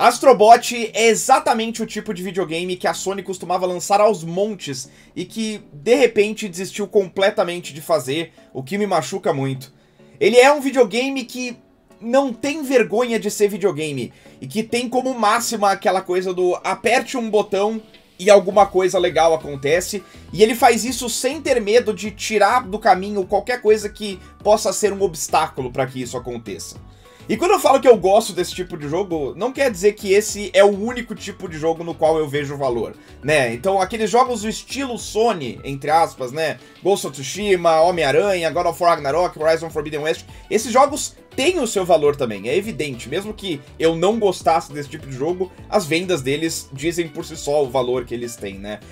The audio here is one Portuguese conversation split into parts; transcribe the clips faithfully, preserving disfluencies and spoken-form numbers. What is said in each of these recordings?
Astrobot é exatamente o tipo de videogame que a Sony costumava lançar aos montes e que, de repente, desistiu completamente de fazer, o que me machuca muito. Ele é um videogame que não tem vergonha de ser videogame e que tem como máxima aquela coisa do aperte um botão e alguma coisa legal acontece, e ele faz isso sem ter medo de tirar do caminho qualquer coisa que possa ser um obstáculo para que isso aconteça. E quando eu falo que eu gosto desse tipo de jogo, não quer dizer que esse é o único tipo de jogo no qual eu vejo valor, né? Então aqueles jogos do estilo Sony, entre aspas, né? Ghost of Tsushima, Homem-Aranha, God of War Ragnarok, Horizon Forbidden West, esses jogos têm o seu valor também, é evidente. Mesmo que eu não gostasse desse tipo de jogo, as vendas deles dizem por si só o valor que eles têm, né?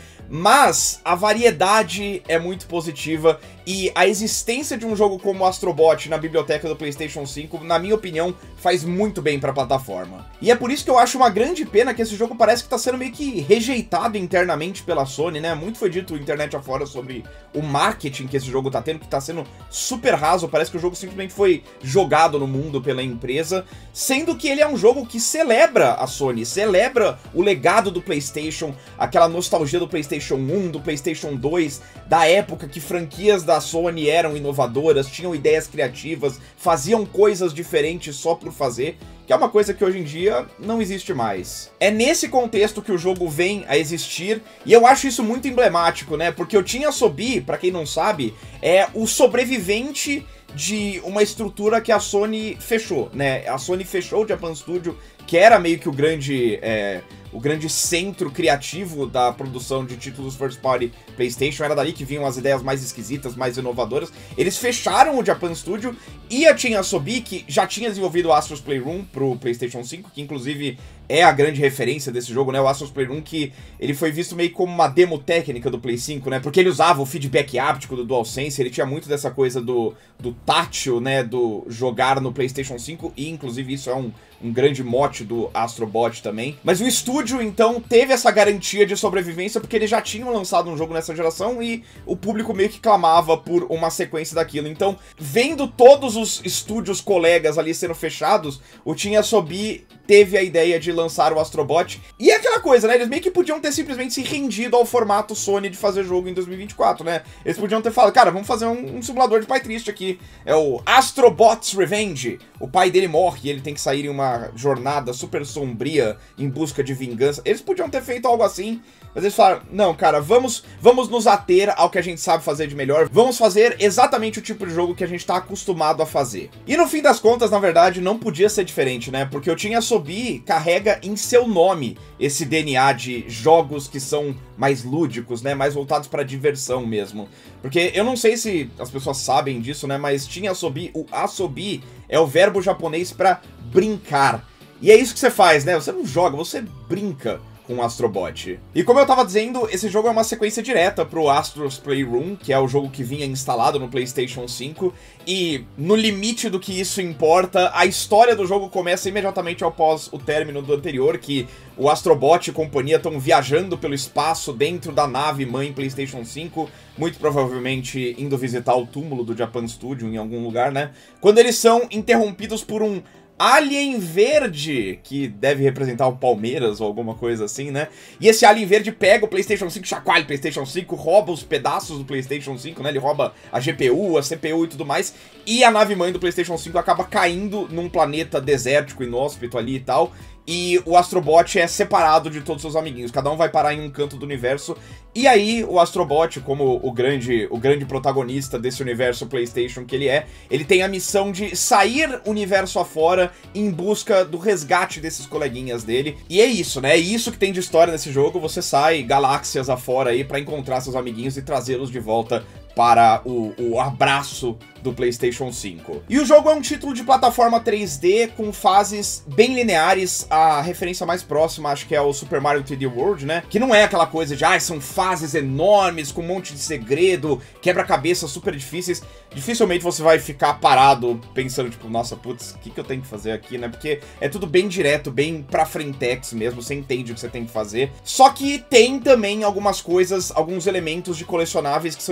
Mas a variedade é muito positiva e a existência de um jogo como Astrobot na biblioteca do PlayStation cinco, na minha opinião, faz muito bem pra plataforma. E é por isso que eu acho uma grande pena que esse jogo parece que tá sendo meio que rejeitado internamente pela Sony, né? Muito foi dito internet afora sobre o marketing que esse jogo tá tendo, que tá sendo super raso, parece que o jogo simplesmente foi jogado no mundo pela empresa, sendo que ele é um jogo que celebra a Sony, celebra o legado do PlayStation, aquela nostalgia do PlayStation um, do PlayStation dois, da época que franquias da Sony eram inovadoras, tinham ideias criativas, faziam coisas diferentes só por fazer, que é uma coisa que hoje em dia não existe mais. É nesse contexto que o jogo vem a existir, e eu acho isso muito emblemático, né? Porque o Team Asobi, pra quem não sabe, é o sobrevivente de uma estrutura que a Sony fechou, né? A Sony fechou o Japan Studio, que era meio que o grande, é, o grande centro criativo da produção de títulos first party PlayStation, era dali que vinham as ideias mais esquisitas, mais inovadoras. Eles fecharam o Japan Studio e a Team Asobi, que já tinha desenvolvido o Astro's Playroom pro PlayStation cinco, que inclusive é a grande referência desse jogo, né? O Astro's Playroom, que ele foi visto meio como uma demo técnica do Play cinco, né? Porque ele usava o feedback áptico do DualSense, ele tinha muito dessa coisa do, do tátil, né? Do jogar no PlayStation cinco, e inclusive isso é um, um grande mote do Astrobot também. Mas o estúdio, então, teve essa garantia de sobrevivência porque eles já tinham lançado um jogo nessa geração e o público meio que clamava por uma sequência daquilo. Então, vendo todos os estúdios colegas ali sendo fechados, o Team Asobi teve a ideia de lançar o Astrobot. E é aquela coisa, né? Eles meio que podiam ter simplesmente se rendido ao formato Sony de fazer jogo em dois mil e vinte e quatro, né? Eles podiam ter falado, cara, vamos fazer um, um simulador de pai triste aqui. É o Astrobot's Revenge. O pai dele morre e ele tem que sair em uma jornada super sombria em busca de vingança. Eles podiam ter feito algo assim, mas eles falaram, não, cara, vamos, vamos nos ater ao que a gente sabe fazer de melhor. Vamos fazer exatamente o tipo de jogo que a gente tá acostumado a fazer. E no fim das contas, na verdade, não podia ser diferente, né? Porque o Team Asobi carrega em seu nome esse D N A de jogos que são mais lúdicos, né? Mais voltados pra diversão mesmo. Porque eu não sei se as pessoas sabem disso, né? Mas Team Asobi, o Asobi é o verbo japonês pra brincar. E é isso que você faz, né? Você não joga, você brinca com o Astrobot. E como eu tava dizendo, esse jogo é uma sequência direta pro Astro's Playroom, que é o jogo que vinha instalado no PlayStation cinco, e no limite do que isso importa, a história do jogo começa imediatamente após o término do anterior, que o Astrobot e companhia estão viajando pelo espaço dentro da nave mãe PlayStation cinco, muito provavelmente indo visitar o túmulo do Japan Studio em algum lugar, né? Quando eles são interrompidos por um alien verde, que deve representar o Palmeiras ou alguma coisa assim, né? E esse alien verde pega o PlayStation cinco, chacoalha o PlayStation cinco, rouba os pedaços do PlayStation cinco, né? Ele rouba a G P U, a C P U e tudo mais. E a nave-mãe do PlayStation cinco acaba caindo num planeta desértico, inóspito ali e tal. E o Astrobot é separado de todos os seus amiguinhos. Cada um vai parar em um canto do universo. E aí o Astrobot, como o grande, o grande protagonista desse universo PlayStation que ele é, ele tem a missão de sair universo afora em busca do resgate desses coleguinhas dele. E é isso, né? É isso que tem de história nesse jogo. Você sai galáxias afora aí pra encontrar seus amiguinhos e trazê-los de volta para o, o abraço do PlayStation cinco. E o jogo é um título de plataforma três D com fases bem lineares. A referência mais próxima acho que é o Super Mario três D World, né? Que não é aquela coisa de, ah, são fases enormes com um monte de segredo, quebra-cabeça super difíceis. Dificilmente você vai ficar parado pensando, tipo, nossa, putz, o que, que eu tenho que fazer aqui, né? Porque é tudo bem direto, bem pra frentex mesmo, você entende o que você tem que fazer. Só que tem também algumas coisas, alguns elementos de colecionáveis que são escondidos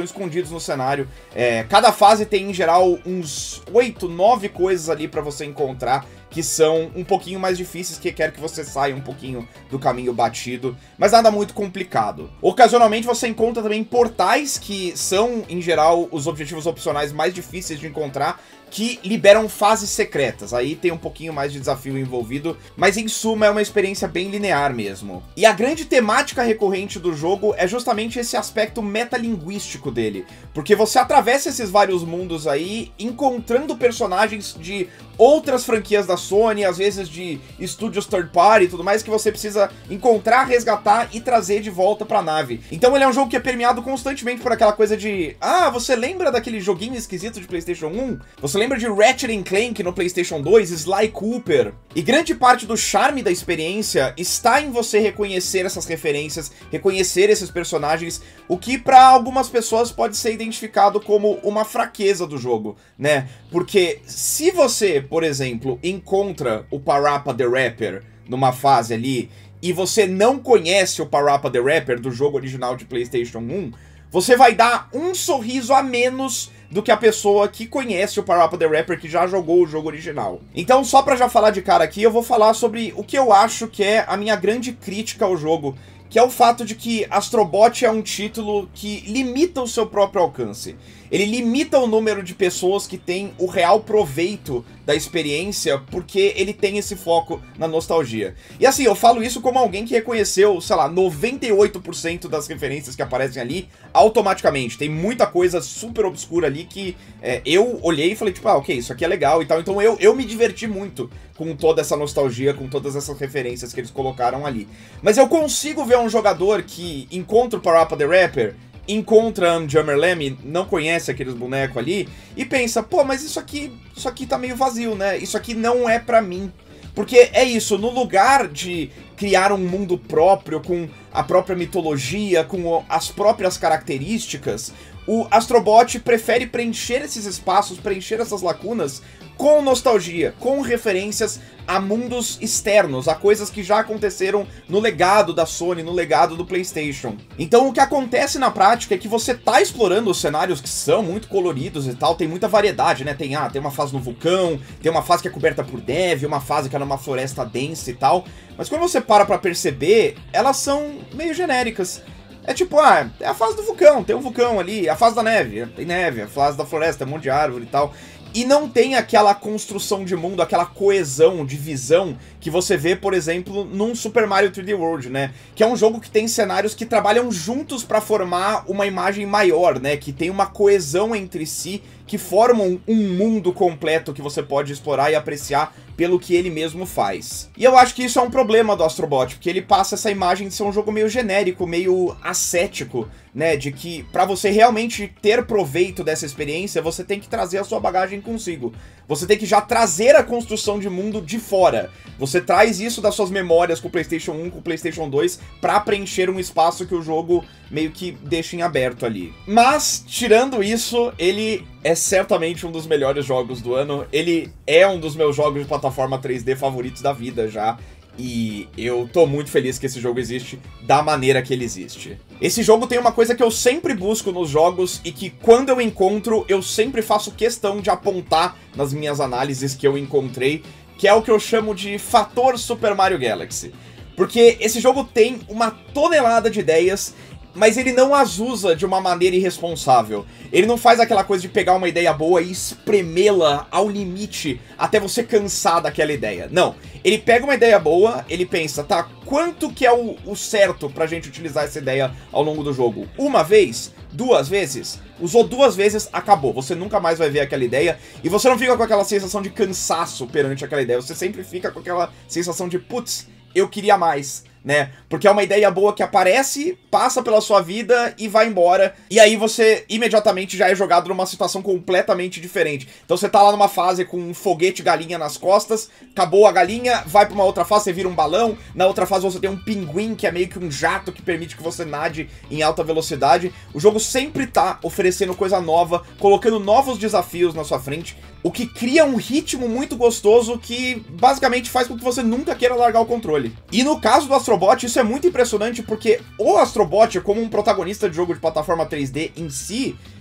perdidos no cenário. É, cada fase tem, em geral, uns oito, nove coisas ali pra você encontrar, que são um pouquinho mais difíceis, que quer que você saia um pouquinho do caminho batido, mas nada muito complicado. Ocasionalmente você encontra também portais, que são, em geral, os objetivos opcionais mais difíceis de encontrar, que liberam fases secretas. Aí tem um pouquinho mais de desafio envolvido, mas em suma é uma experiência bem linear mesmo. E a grande temática recorrente do jogo é justamente esse aspecto metalinguístico dele, porque você atravessa esses vários mundos aí, encontrando personagens de outras franquias da Sony, às vezes de estúdios third party e tudo mais, que você precisa encontrar, resgatar e trazer de volta pra nave. Então ele é um jogo que é permeado constantemente por aquela coisa de: ah, você lembra daquele joguinho esquisito de PlayStation um? Você lembra de Ratchet and Clank no PlayStation dois, Sly Cooper? E grande parte do charme da experiência está em você reconhecer essas referências, reconhecer esses personagens, o que para algumas pessoas pode ser identificado como uma fraqueza do jogo, né? Porque se você, por exemplo, encontra o Parappa the Rapper numa fase ali, e você não conhece o Parappa the Rapper do jogo original de PlayStation um, você vai dar um sorriso a menos do que a pessoa que conhece o Parappa the Rapper, que já jogou o jogo original. Então, só pra já falar de cara aqui, eu vou falar sobre o que eu acho que é a minha grande crítica ao jogo, que é o fato de que Astro Bot é um título que limita o seu próprio alcance. Ele limita o número de pessoas que tem o real proveito da experiência, porque ele tem esse foco na nostalgia. E assim, eu falo isso como alguém que reconheceu, sei lá, noventa e oito por cento das referências que aparecem ali automaticamente. Tem muita coisa super obscura ali que é, eu olhei e falei, tipo, ah, ok, isso aqui é legal e tal. Então eu, eu me diverti muito com toda essa nostalgia, com todas essas referências que eles colocaram ali. Mas eu consigo ver um jogador que encontra o Parappa the Rapper, encontra a Jammer Lamb, não conhece aqueles bonecos ali, e pensa, pô, mas isso aqui, isso aqui tá meio vazio, né? Isso aqui não é pra mim. Porque é isso, no lugar de criar um mundo próprio, com a própria mitologia, com as próprias características, o Astro Bot prefere preencher esses espaços, preencher essas lacunas com nostalgia, com referências a mundos externos, a coisas que já aconteceram no legado da Sony, no legado do PlayStation. Então o que acontece na prática é que você tá explorando os cenários que são muito coloridos e tal, tem muita variedade, né? Tem, ah, tem uma fase no vulcão, tem uma fase que é coberta por neve, uma fase que é numa floresta densa e tal, mas quando você para pra perceber, elas são meio genéricas. É tipo, ah, é a fase do vulcão, tem um vulcão ali, a fase da neve, tem neve, a fase da floresta, tem um monte de árvore e tal. E não tem aquela construção de mundo, aquela coesão de visão que você vê, por exemplo, num Super Mario três D World, né? Que é um jogo que tem cenários que trabalham juntos pra formar uma imagem maior, né? Que tem uma coesão entre si, que formam um mundo completo que você pode explorar e apreciar pelo que ele mesmo faz. E eu acho que isso é um problema do Astro Bot, porque ele passa essa imagem de ser um jogo meio genérico, meio ascético, né? De que pra você realmente ter proveito dessa experiência, você tem que trazer a sua bagagem consigo. Você tem que já trazer a construção de mundo de fora. Você traz isso das suas memórias com o PlayStation um, com o PlayStation dois, pra preencher um espaço que o jogo meio que deixa em aberto ali. Mas, tirando isso, ele é certamente um dos melhores jogos do ano. Ele é um dos meus jogos de plataforma três D favoritos da vida já. E eu tô muito feliz que esse jogo existe da maneira que ele existe. Esse jogo tem uma coisa que eu sempre busco nos jogos e que quando eu encontro, eu sempre faço questão de apontar nas minhas análises que eu encontrei, que é o que eu chamo de fator Super Mario Galaxy. Porque esse jogo tem uma tonelada de ideias, mas ele não as usa de uma maneira irresponsável. Ele não faz aquela coisa de pegar uma ideia boa e espremê-la ao limite até você cansar daquela ideia. Não. Ele pega uma ideia boa, ele pensa, tá, quanto que é o, o certo pra gente utilizar essa ideia ao longo do jogo? Uma vez? Duas vezes? Usou duas vezes, acabou. Você nunca mais vai ver aquela ideia e você não fica com aquela sensação de cansaço perante aquela ideia. Você sempre fica com aquela sensação de, putz, eu queria mais, né? Porque é uma ideia boa que aparece, passa pela sua vida e vai embora. E aí você imediatamente já é jogado numa situação completamente diferente. Então você tá lá numa fase com um foguete galinha nas costas, acabou a galinha, vai pra uma outra fase, você vira um balão. Na outra fase você tem um pinguim, que é meio que um jato que permite que você nade em alta velocidade. O jogo sempre tá oferecendo coisa nova, colocando novos desafios na sua frente, o que cria um ritmo muito gostoso que basicamente faz com que você nunca queira largar o controle. E no caso do Astro Bot, isso é muito impressionante porque o Astro Bot, como um protagonista de jogo de plataforma três D em si,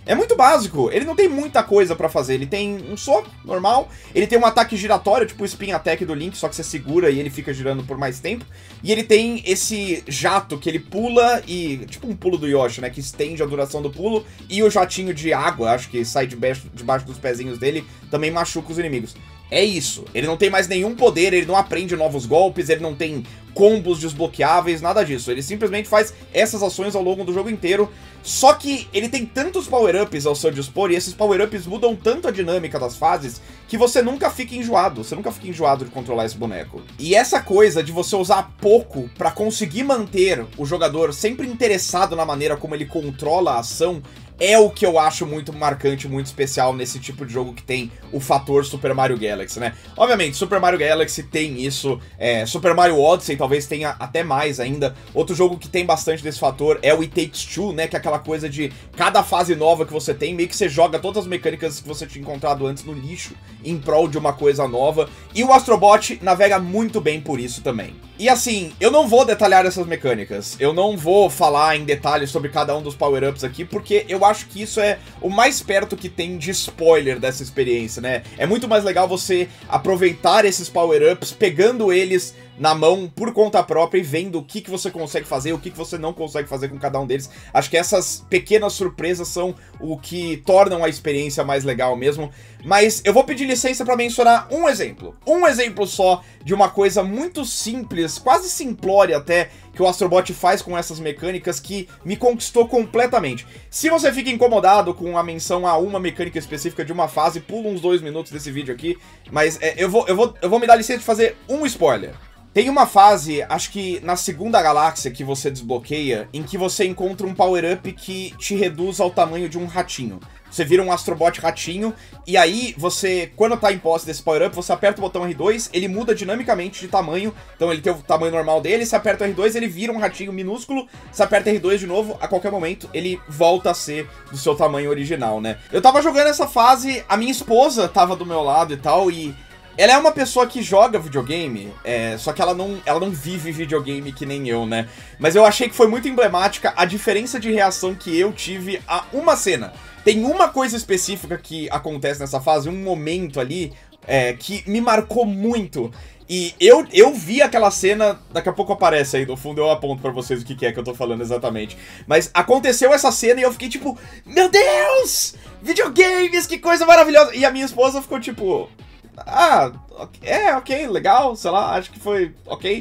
É muito básico, ele não tem muita coisa pra fazer, ele tem um soco normal, ele tem um ataque giratório, tipo o Spin Attack do Link, só que você segura e ele fica girando por mais tempo, e ele tem esse jato que ele pula e, tipo um pulo do Yoshi, né, que estende a duração do pulo, e o jatinho de água, acho que sai debaixo, debaixo dos pezinhos dele, também machuca os inimigos. É isso, ele não tem mais nenhum poder, ele não aprende novos golpes, ele não tem combos desbloqueáveis, nada disso. Ele simplesmente faz essas ações ao longo do jogo inteiro, só que ele tem tantos power-ups ao seu dispor, e esses power-ups mudam tanto a dinâmica das fases, que você nunca fica enjoado, você nunca fica enjoado de controlar esse boneco. E essa coisa de você usar pouco pra conseguir manter o jogador sempre interessado na maneira como ele controla a ação, é o que eu acho muito marcante, muito especial nesse tipo de jogo que tem o fator Super Mario Galaxy, né? Obviamente, Super Mario Galaxy tem isso, é, Super Mario Odyssey talvez tenha até mais ainda. Outro jogo que tem bastante desse fator é o It Takes Two, né? Que é aquela coisa de cada fase nova que você tem, meio que você joga todas as mecânicas que você tinha encontrado antes no lixo em prol de uma coisa nova. E o Astrobot navega muito bem por isso também. E assim, eu não vou detalhar essas mecânicas, eu não vou falar em detalhes sobre cada um dos power-ups aqui, porque eu acho que isso é o mais perto que tem de spoiler dessa experiência, né? É muito mais legal você aproveitar esses power-ups, pegando eles na mão por conta própria e vendo o que, que você consegue fazer, o que, que você não consegue fazer com cada um deles. Acho que essas pequenas surpresas são o que tornam a experiência mais legal mesmo. Mas eu vou pedir licença para mencionar um exemplo. Um exemplo só de uma coisa muito simples, quase simplória até, que o Astrobot faz com essas mecânicas que me conquistou completamente. Se você fica incomodado com a menção a uma mecânica específica de uma fase, pula uns dois minutos desse vídeo aqui. Mas é, eu, vou, eu, vou, eu vou me dar licença de fazer um spoiler. Tem uma fase, acho que na segunda galáxia que você desbloqueia, em que você encontra um power-up que te reduz ao tamanho de um ratinho. Você vira um Astrobot ratinho, e aí você, quando tá em posse desse power-up, você aperta o botão R dois, ele muda dinamicamente de tamanho, então ele tem o tamanho normal dele, você aperta o R dois, ele vira um ratinho minúsculo, você aperta R dois de novo, a qualquer momento ele volta a ser do seu tamanho original, né? Eu tava jogando essa fase, a minha esposa tava do meu lado e tal, e ela é uma pessoa que joga videogame, é, só que ela não, ela não vive videogame que nem eu, né? Mas eu achei que foi muito emblemática a diferença de reação que eu tive a uma cena. Tem uma coisa específica que acontece nessa fase, um momento ali, é, que me marcou muito. E eu, eu vi aquela cena, daqui a pouco aparece aí no fundo, eu aponto pra vocês o que é que eu tô falando exatamente. Mas aconteceu essa cena e eu fiquei tipo, meu Deus! Videogames, que coisa maravilhosa! E a minha esposa ficou tipo, ah, é, ok, legal, sei lá, acho que foi ok.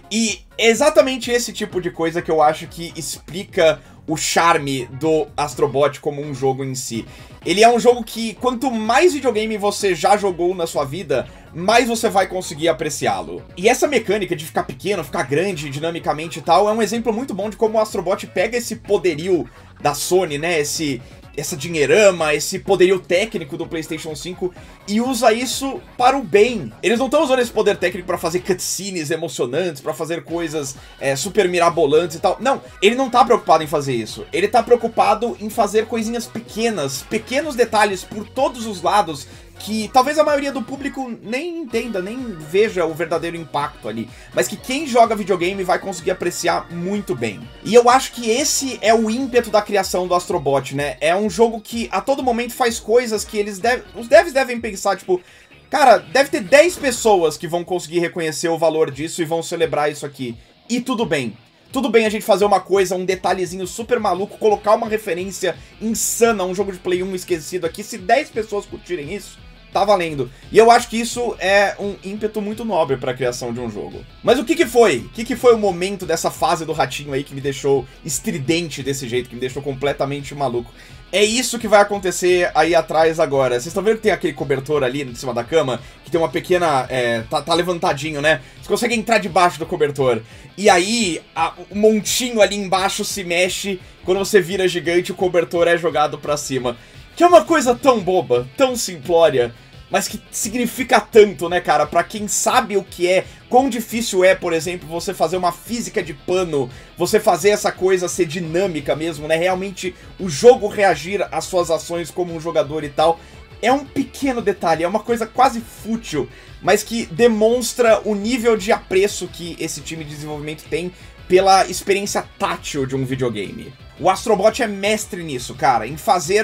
E exatamente esse tipo de coisa que eu acho que explica o charme do Astrobot como um jogo em si. Ele é um jogo que, quanto mais videogame você já jogou na sua vida, mais você vai conseguir apreciá-lo. E essa mecânica de ficar pequeno, ficar grande dinamicamente e tal, é um exemplo muito bom de como o Astrobot pega esse poderio da Sony, né, esse... essa dinheirama, esse poderio técnico do PlayStation cinco e usa isso para o bem. Eles não estão usando esse poder técnico para fazer cutscenes emocionantes, para fazer coisas é, super mirabolantes e tal. Não, ele não tá preocupado em fazer isso. Ele tá preocupado em fazer coisinhas pequenas, pequenos detalhes por todos os lados que talvez a maioria do público nem entenda, nem veja o verdadeiro impacto ali, mas que quem joga videogame vai conseguir apreciar muito bem. E eu acho que esse é o ímpeto da criação do Astrobot, né? É um jogo que a todo momento faz coisas que eles devem, os devs devem pensar, tipo, cara, deve ter dez pessoas que vão conseguir reconhecer o valor disso e vão celebrar isso aqui. E tudo bem. Tudo bem a gente fazer uma coisa, um detalhezinho super maluco, colocar uma referência insana a um jogo de Play um esquecido aqui. Se dez pessoas curtirem isso, tá valendo. E eu acho que isso é um ímpeto muito nobre pra criação de um jogo. Mas o que que foi? O que que foi o momento dessa fase do ratinho aí que me deixou estridente desse jeito, que me deixou completamente maluco? É isso que vai acontecer aí atrás agora. Vocês estão vendo que tem aquele cobertor ali em cima da cama? Que tem uma pequena... É, tá, tá levantadinho, né? Você consegue entrar debaixo do cobertor. E aí, a, o montinho ali embaixo se mexe. Quando você vira gigante, o cobertor é jogado pra cima. Que é uma coisa tão boba, tão simplória, mas que significa tanto, né, cara? Pra quem sabe o que é, quão difícil é, por exemplo, você fazer uma física de pano, você fazer essa coisa ser dinâmica mesmo, né? Realmente o jogo reagir às suas ações como um jogador e tal. É um pequeno detalhe, é uma coisa quase fútil, mas que demonstra o nível de apreço que esse time de desenvolvimento tem pela experiência tátil de um videogame. O Astrobot é mestre nisso, cara, em fazer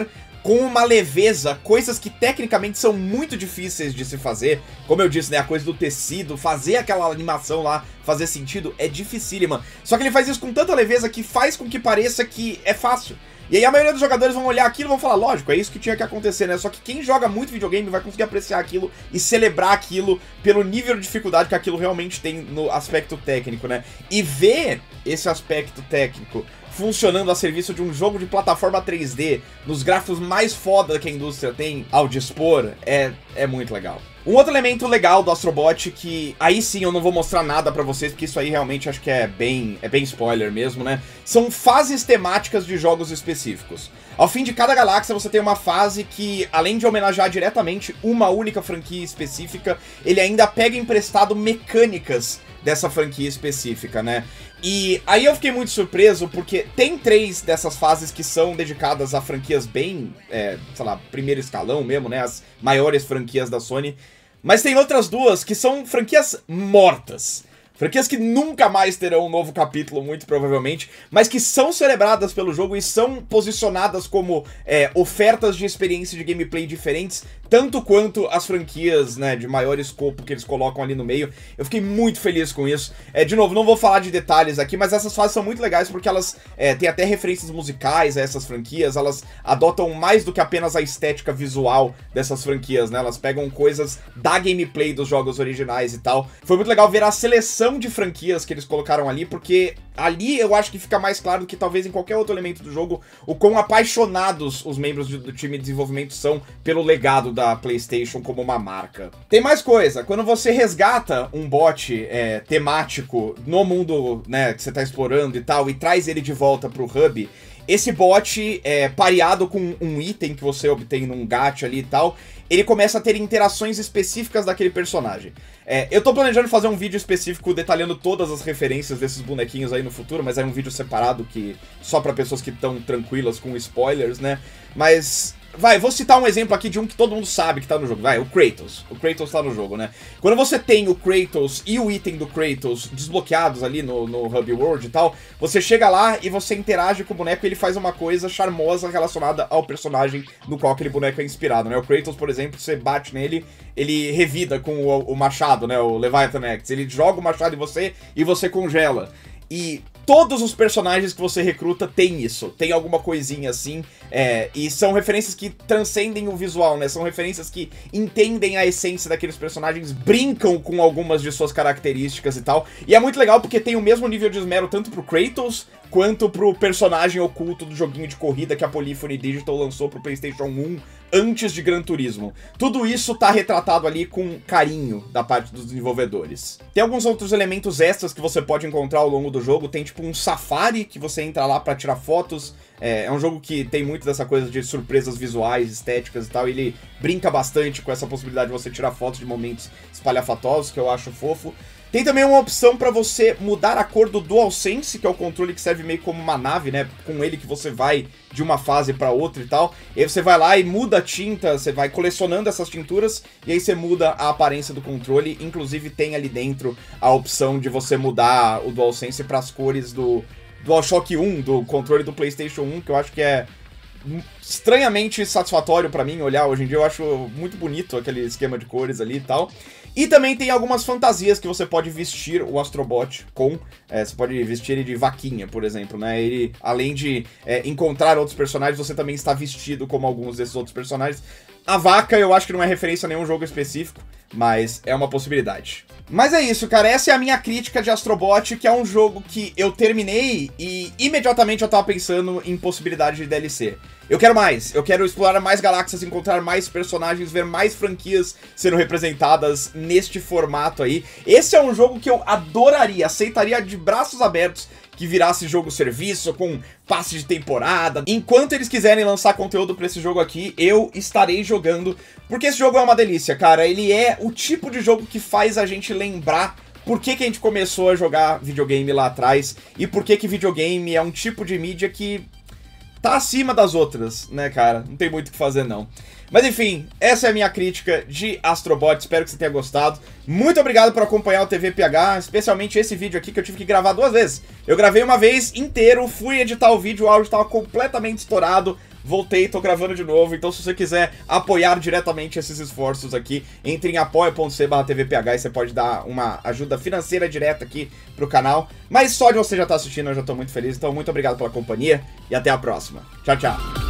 com uma leveza, coisas que tecnicamente são muito difíceis de se fazer. Como eu disse, né, a coisa do tecido, fazer aquela animação lá fazer sentido é dificílima. Só que ele faz isso com tanta leveza que faz com que pareça que é fácil. E aí a maioria dos jogadores vão olhar aquilo e vão falar, lógico, é isso que tinha que acontecer, né? Só que quem joga muito videogame vai conseguir apreciar aquilo e celebrar aquilo pelo nível de dificuldade que aquilo realmente tem no aspecto técnico, né? E ver esse aspecto técnico funcionando a serviço de um jogo de plataforma três D, nos gráficos mais foda que a indústria tem ao dispor, é, é muito legal. Um outro elemento legal do Astrobot, que aí sim eu não vou mostrar nada pra vocês, porque isso aí realmente acho que é bem, é bem spoiler mesmo, né? São fases temáticas de jogos específicos. Ao fim de cada galáxia você tem uma fase que, além de homenagear diretamente uma única franquia específica, ele ainda pega emprestado mecânicas dessa franquia específica, né? E aí eu fiquei muito surpreso, porque tem três dessas fases que são dedicadas a franquias bem, é, sei lá, primeiro escalão mesmo, né? As maiores franquias da Sony. Mas tem outras duas que são franquias mortas. Franquias que nunca mais terão um novo capítulo, muito provavelmente, mas que são celebradas pelo jogo e são posicionadas como é, ofertas de experiência de gameplay diferentes, tanto quanto as franquias, né, de maior escopo que eles colocam ali no meio. Eu fiquei muito feliz com isso. É, de novo, não vou falar de detalhes aqui, mas essas fases são muito legais porque elas é, têm até referências musicais a essas franquias, elas adotam mais do que apenas a estética visual dessas franquias, né, elas pegam coisas da gameplay dos jogos originais e tal. Foi muito legal ver a seleção de franquias que eles colocaram ali, porque ali eu acho que fica mais claro do que talvez em qualquer outro elemento do jogo o quão apaixonados os membros do time de desenvolvimento são pelo legado da PlayStation como uma marca. Tem mais coisa, quando você resgata um bot é, temático no mundo, né, que você tá explorando e tal, e traz ele de volta pro hub, esse bot, é, pareado com um item que você obtém num gacha ali e tal, ele começa a ter interações específicas daquele personagem. É, eu tô planejando fazer um vídeo específico detalhando todas as referências desses bonequinhos aí no futuro, mas é um vídeo separado que só pra pessoas que estão tranquilas com spoilers, né? Mas... vai, vou citar um exemplo aqui de um que todo mundo sabe que tá no jogo. Vai, o Kratos. O Kratos tá no jogo, né? Quando você tem o Kratos e o item do Kratos desbloqueados ali no, no Hub World e tal, você chega lá e você interage com o boneco e ele faz uma coisa charmosa relacionada ao personagem no qual aquele boneco é inspirado, né? O Kratos, por exemplo, você bate nele, ele revida com o, o machado, né? O Leviathan Axe. Ele joga o machado em você e você congela. E todos os personagens que você recruta tem isso, tem alguma coisinha assim, é, e são referências que transcendem o visual, né? São referências que entendem a essência daqueles personagens, brincam com algumas de suas características e tal. E é muito legal porque tem o mesmo nível de esmero tanto pro Kratos quanto pro personagem oculto do joguinho de corrida que a Polyphony Digital lançou pro PlayStation um antes de Gran Turismo. Tudo isso tá retratado ali com carinho da parte dos desenvolvedores. Tem alguns outros elementos extras que você pode encontrar ao longo do jogo. Tem tipo um safari que você entra lá pra tirar fotos. É, é um jogo que tem muito dessa coisa de surpresas visuais, estéticas e tal. E ele brinca bastante com essa possibilidade de você tirar fotos de momentos espalhafatosos, que eu acho fofo. Tem também uma opção pra você mudar a cor do DualSense, que é o controle que serve meio como uma nave, né? Com ele que você vai de uma fase pra outra e tal. E aí você vai lá e muda a tinta, você vai colecionando essas tinturas, e aí você muda a aparência do controle. Inclusive tem ali dentro a opção de você mudar o DualSense pras cores do DualShock um, do controle do PlayStation um, que eu acho que é estranhamente satisfatório pra mim olhar hoje em dia. Eu acho muito bonito aquele esquema de cores ali e tal. E também tem algumas fantasias que você pode vestir o Astrobot com. É, você pode vestir ele de vaquinha, por exemplo, né? Ele, além de é, encontrar outros personagens, você também está vestido como alguns desses outros personagens. A vaca eu acho que não é referência a nenhum jogo específico, mas é uma possibilidade. Mas é isso, cara, essa é a minha crítica de Astrobot, que é um jogo que eu terminei e imediatamente eu tava pensando em possibilidade de D L C. Eu quero mais, eu quero explorar mais galáxias, encontrar mais personagens, ver mais franquias sendo representadas neste formato aí. Esse é um jogo que eu adoraria, aceitaria de braços abertos que virasse jogo-serviço, com passe de temporada. Enquanto eles quiserem lançar conteúdo pra esse jogo aqui, eu estarei jogando, porque esse jogo é uma delícia, cara. Ele é o tipo de jogo que faz a gente lembrar por que que a gente começou a jogar videogame lá atrás, e por que que videogame é um tipo de mídia que tá acima das outras, né, cara? Não tem muito o que fazer, não. Mas enfim, essa é a minha crítica de Astrobot, espero que você tenha gostado. Muito obrigado por acompanhar o T V P H, especialmente esse vídeo aqui que eu tive que gravar duas vezes. Eu gravei uma vez inteiro, fui editar o vídeo, o áudio estava completamente estourado, voltei, tô gravando de novo, então se você quiser apoiar diretamente esses esforços aqui, entre em apoia.c barra tvph e você pode dar uma ajuda financeira direta aqui pro canal. Mas só de você já estar assistindo eu já tô muito feliz, então muito obrigado pela companhia e até a próxima. Tchau, tchau.